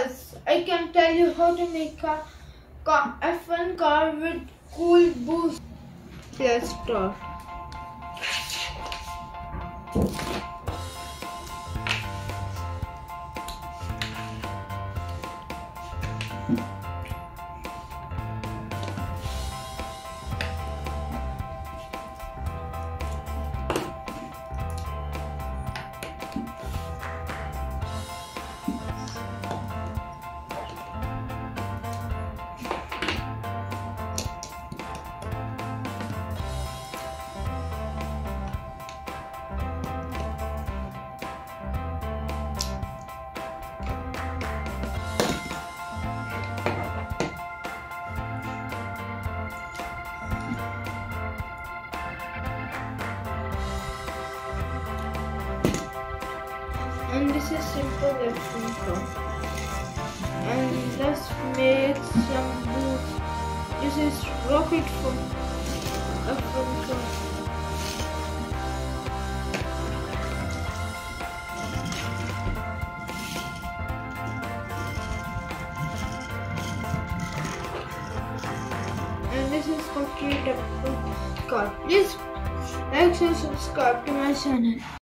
Yes, I can tell you how to make a F1 car with cool boost. Let's start. And this is simple F1 car. And let's make some boost. This is rocket for F1 car. And this is complete F1 car. Please like and subscribe to my channel.